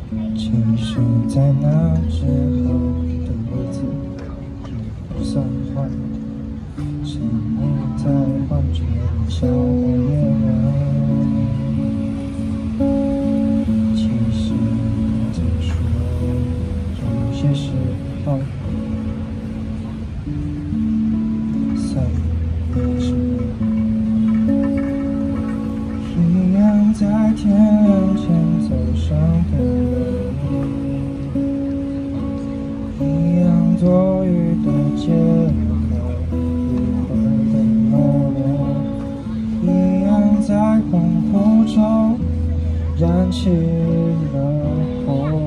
其实在那之后的日子不算坏，是你在幻觉里笑我夜晚。其实怎么说，有些时候算什么？一样在天亮前走上的路，一样多余的借口，一会儿的懦弱，一样在恍惚中燃起了火。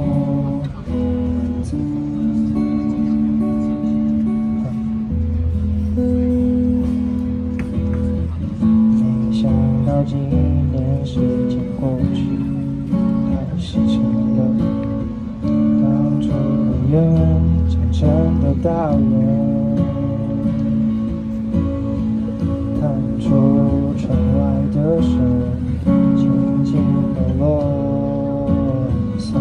没想到几年时间过去，还是成了当初的愿长成的大人。探出窗外的声，轻轻的落下，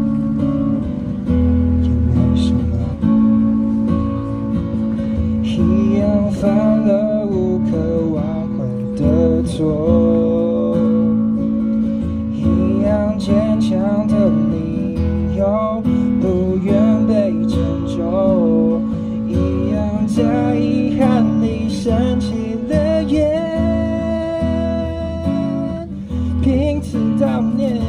也没什么。一样犯了无可挽回的错，一样坚强的理由不愿被拯救，一样在遗憾里升起了烟，凭此悼念。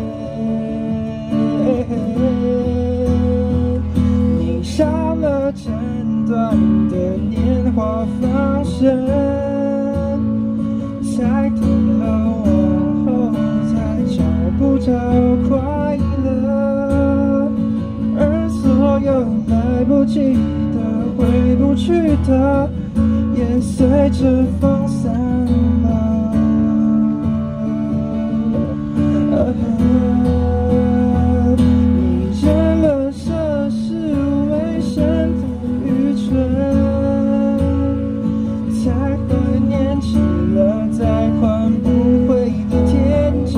你少了诊断的年华放生，才等了往后才找不着快乐，而所有来不及的回不去的也随着风散了。你认了涉世未深的愚蠢，才怀念起了再换不回的天真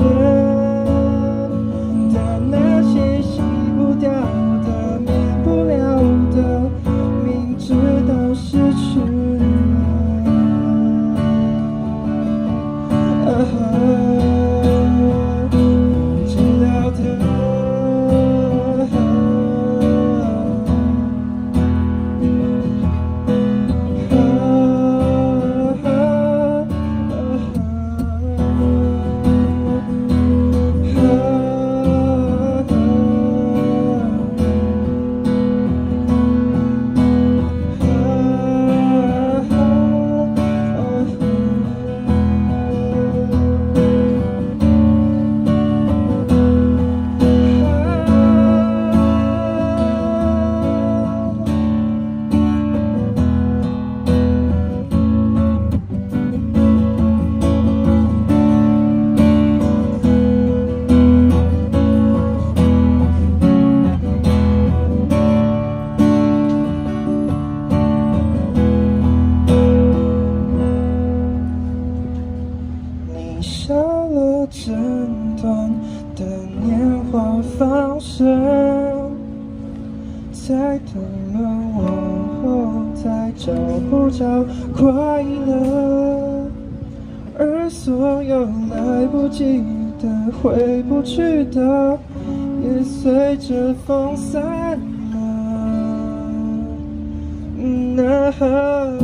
的那些洗不掉的免不了的，明知道失去明知道的。你少了诊断的年华放生，才等了往后才找不着快乐，而所有来不及的回不去的也随着风散了。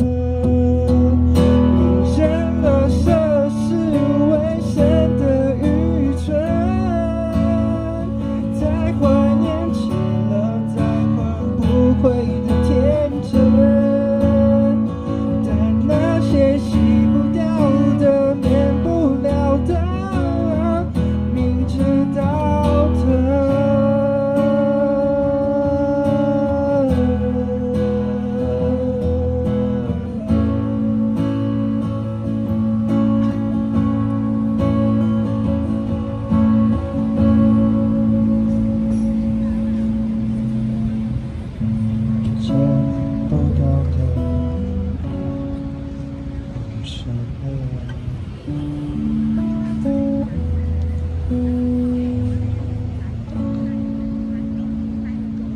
回的天真的那些洗不掉的免不了的，明知道的。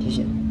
谢谢。